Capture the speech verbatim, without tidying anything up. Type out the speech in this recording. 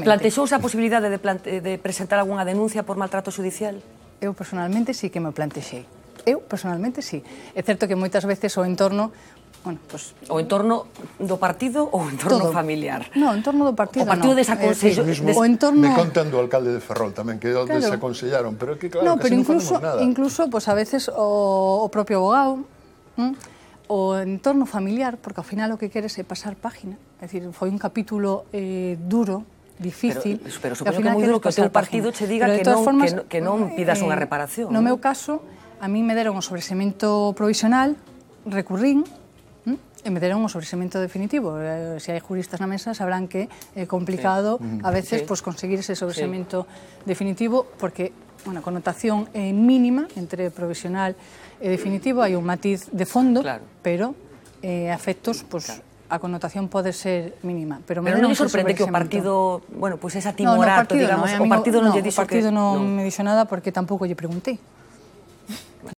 Exactamente. Plantexouse a posibilidade de, plante, de presentar algunha denuncia por maltrato judicial? Eu personalmente sí que me plantexei. Eu personalmente sí. É certo que moitas veces o entorno, bueno, pues, o entorno do partido ou o entorno todo. familiar? No, o entorno do partido, o partido no. desaconsellou. Eh, sí, des... o entorno... Me contan do alcalde de Ferrol tamén, que o claro. desaconsellaron, pero que claro, no, que pero non incluso, facemos nada. incluso, pues, a veces o, o propio abogado, ¿m? o entorno familiar, porque ao final o que queres é pasar página. É dicir, foi un capítulo eh, duro, difícil. Pero, pero supoño que moi duro que o teu partido che diga que non, formas, que, no, que non pidas eh, unha reparación. No ¿no? meu caso, a mí me deron o sobresemento provisional, recurrín, ¿m? e me deron o sobresemento definitivo. Eh, se hai juristas na mesa sabrán que é complicado sí. a veces sí. pues, conseguir ese sobresemento sí. definitivo, porque bueno, a connotación é mínima entre provisional e definitivo, hai un matiz de fondo, claro. pero eh, a efectos, pues, claro. a connotación pode ser mínima. Pero, pero non me sorprende que o partido, bueno, pues esa timorato, no, no, digamos, no, o partido non no, lle dixo que... O partido non no. me dixo nada porque tampouco lle preguntei.